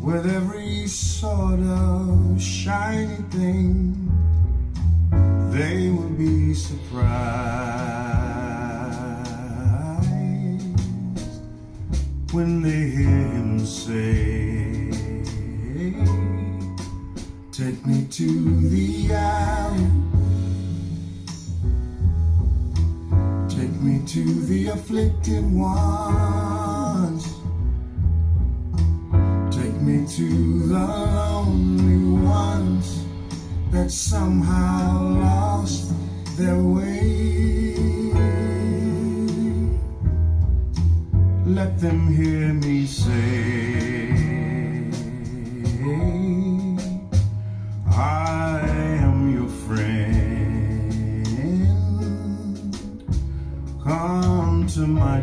with every sort of shiny thing. They will be surprised when they hear him say, take me to the alley, take me to the afflicted ones, take me to the lonely ones that somehow lost their way. Let them hear me say, I am your friend. Come to my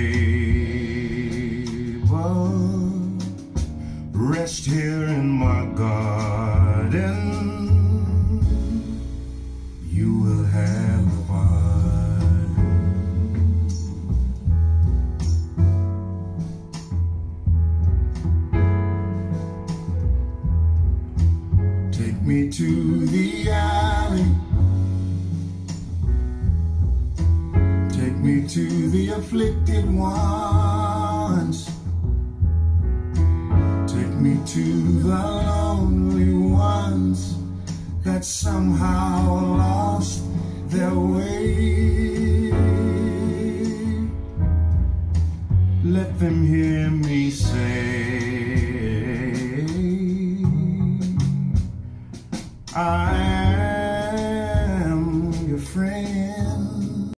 table, rest here in my garden. You will have fun. Take me to the alley, take me to the afflicted ones, take me to the lonely ones that somehow lost their way. Let them hear me say, I